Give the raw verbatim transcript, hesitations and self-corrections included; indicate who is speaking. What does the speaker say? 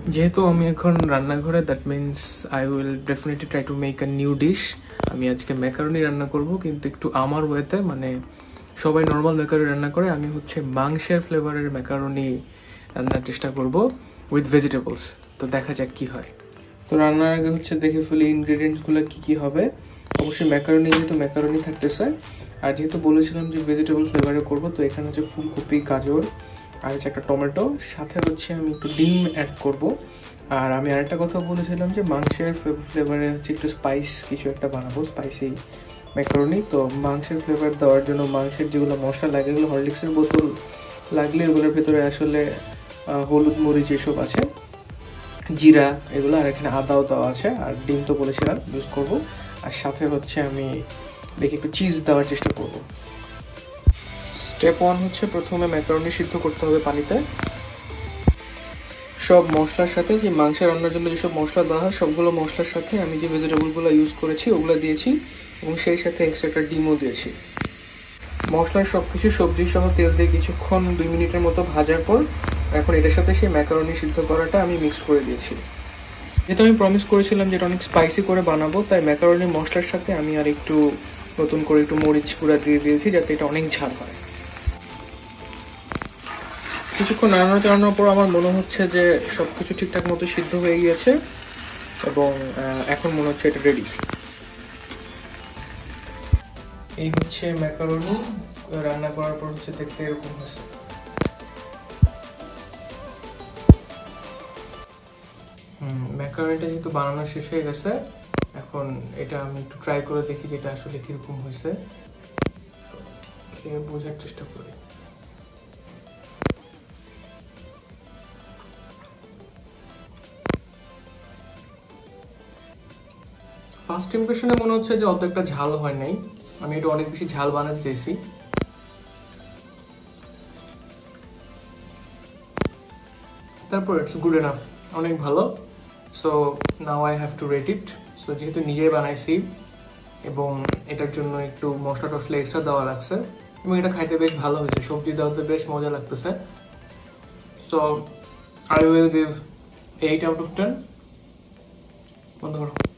Speaker 1: যেহেতু আমি এখন রান্নাঘরে, that means I will definitely try to make a new dish. আমি আজকে ম্যাকারনি রান্না করব, কিন্তু একটু আমার ওয়েতে, মানে সবাই নর্মাল ম্যাকারনি রান্না করে, আমি হচ্ছে মাংসের ফ্লেভারের ম্যাকারনি রান্নার চেষ্টা করব উইথ ভেজিটেবলস। তো দেখা যাক কি হয়। তো রান্নার আগে হচ্ছে দেখে ফেলি ইনগ্রেডিয়েন্টসগুলো কি কি হবে। অবশ্যই ম্যাকারনি, যেহেতু ম্যাকারনি থাকতেছে, আর যেহেতু বলেছিলাম যে ভেজিটেবল ফ্লেভারে করবো, তো এখানে হচ্ছে ফুলকপি, গাজর, আর হচ্ছে একটা টমেটো, সাথে হচ্ছে আমি একটু ডিম অ্যাড করব। আর আমি আরেকটা কথা বলেছিলাম যে মাংসের ফ্লেভারে হচ্ছে একটু স্পাইস কিছু একটা বানাবো, স্পাইসি ম্যাকারনি। তো মাংসের ফ্লেভার দেওয়ার জন্য মাংসের যেগুলো মশলা লাগে, এগুলো হরলিক্সের বোতল লাগলে ওগুলোর ভেতরে আসলে হলুদ, মরিচ এসব আছে, জিরা এগুলো, আর এখানে আদাও দেওয়া আছে, আর ডিম তো বলেছিলাম ইউজ করব। আর সাথে হচ্ছে আমি দেখি একটু চিজ দেওয়ার চেষ্টা করব। স্টেপ ওয়ান হচ্ছে প্রথমে ম্যাকারনি সিদ্ধ করতে হবে পানিতে। সব মশলার সাথে, যে মাংস রান্নার জন্য যেসব মশলা দেওয়া হয় সবগুলো মশলার সাথে আমি যে ভেজিটেবলগুলো ইউজ করেছি ওগুলো দিয়েছি, এবং সেই সাথে এক্সট্রা একটা ডিমও দিয়েছি। মশলার সব কিছু সবজি সহ তেল দিয়ে কিছুক্ষণ দুই মিনিটের মতো ভাজার পর এখন এটার সাথে সেই ম্যাকারনি সিদ্ধ করাটা আমি মিক্স করে দিয়েছি। যেহেতু আমি প্রমিস করেছিলাম যে এটা অনেক স্পাইসি করে বানাবো, তাই ম্যাকারনি মশলার সাথে আমি আর একটু নতুন করে একটু মরিচ গুঁড়া দিয়ে দিয়েছি, যাতে এটা অনেক ঝাল হয়। কিছুক্ষণ নাড়ানো চাড়ানোর পর আমার মনে হচ্ছে যে সবকিছু ঠিকঠাক মতো সিদ্ধ হয়ে গিয়েছে, এবং এখন মনে হচ্ছে এটা রেডি। এই হচ্ছে ম্যাকারনি রান্না করার পর হচ্ছে দেখতে এরকম হয়েছে। হুম ম্যাকারনিটা যেহেতু বানানো শেষ হয়ে গেছে, এখন এটা আমি একটু ট্রাই করে দেখি যে এটা আসলে কিরকম হয়েছে, খেয়ে বোঝার চেষ্টা করি। ফার্স্ট ইমপ্রেশনে মনে হচ্ছে যে অত একটা ঝাল হয় নাই, আমি এটা অনেক বেশি ঝাল বানাতে চাইছি। তারপর ইটস গুড এনাফ, অনেক ভালো। So now I have to rate it. So যেহেতু নিজেই বানাইছি এবং এটার জন্য একটু মশলা টশলা এক্সট্রা দেওয়া লাগছে, এবং এটা খাইতে বেশ ভালো হয়েছে, সবজি দেওয়াতে বেশ মজা লাগতেছে। So I will give eight out of ten. বন্ধ করো।